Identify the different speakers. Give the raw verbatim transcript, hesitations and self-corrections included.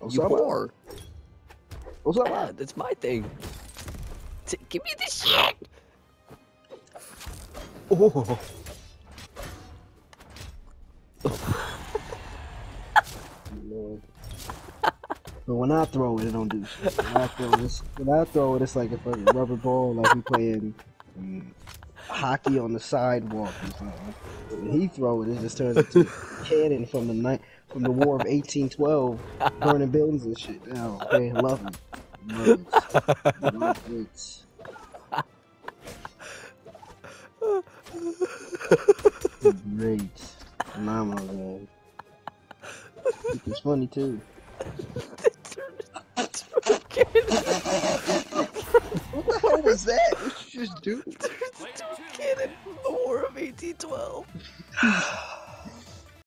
Speaker 1: You whore.
Speaker 2: What's up?
Speaker 1: Yeah, that's my thing. T give me this shit.
Speaker 2: Oh. Lord. But when I throw it, it don't do shit. When I throw it, when I throw it, it's like a fucking rubber ball, like we playing um, hockey on the sidewalk or something. When he throw it, it just turns into a cannon from the night from the War of eighteen twelve, burning buildings and shit down. Okay, love it, love it, love it. Great, phenomenal, man. It's funny too. What the hell was that? What you just do?
Speaker 1: There's a cannon from the War of eighteen twelve.